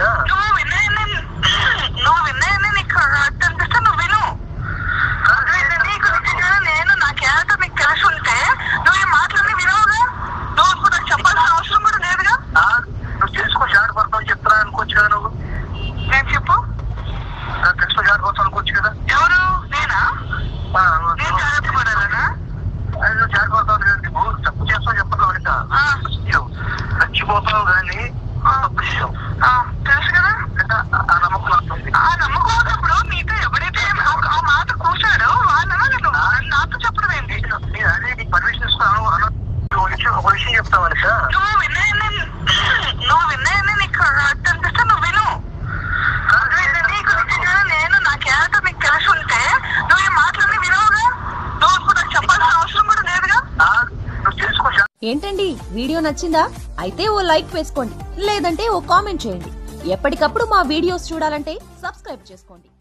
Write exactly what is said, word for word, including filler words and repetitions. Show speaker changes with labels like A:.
A: నువ్వు విన్నాయని నువ్వు విన్నాయని నీకు అనిపిస్తే నువ్వు విను. నీకు నిజంగా నేను నా క్యారెక్టర్ నీకు తెలిసి ఉంటే నువ్వు ఈ మాటలన్నీ వినవుగా. నువ్వు ఇప్పుడు నాకు చెప్పాల్సిన అవసరం కూడా లేదుగా.
B: నువ్వు తెలుసుకో జాడ పడతావు చెప్తా అనుకోవచ్చు కదా. నువ్వు
A: నేను చెప్పు
B: తెలుసుకో జాడ పడతావు అనుకోవచ్చు కదా.
A: ఎవరు నేనా? నేను జాగ్రత్త పడాలనా?
B: జాడ పడతావు నువ్వు తప్పు చేస్తావు చెప్పదు అడిగా చచ్చిపోతావు కానీ తప్పు చేసావు
A: తెలుసు కదా.
B: ఆ నమ్మకం
A: ఆ నమ్మకం ఉన్నప్పుడు నీతో ఎవడైతే ఆ మాట కూర్చాడో వాళ్ళ నాతో చెప్పడం ఏంటి?
B: నేను అదే నీకు పర్మిషన్ ఇస్తాను అన్న ఒక విషయం చెప్తావని సార్.
A: నువ్వు విన్నాయని నువ్వు విన్నాయని నీకు అనిపిస్తే నువ్వు విను. నీకు నిజంగా నేను నా క్యారెక్టర్ నీకు తెలిసి ఉంటే నువ్వు ఈ మాటలన్నీ వినవుగా. నువ్వు ఇప్పుడు నాకు చెప్పాల్సిన అవసరం కూడా లేదుగా.
B: నువ్వు తెలుసుకో.
C: ఏంటండి వీడియో నచ్చిందా? అయితే ఓ లైక్ వేసుకోండి, లేదంటే ఓ కామెంట్ చేయండి. ఎప్పటికప్పుడు మా వీడియోస్ చూడాలంటే సబ్స్క్రైబ్ చేసుకోండి.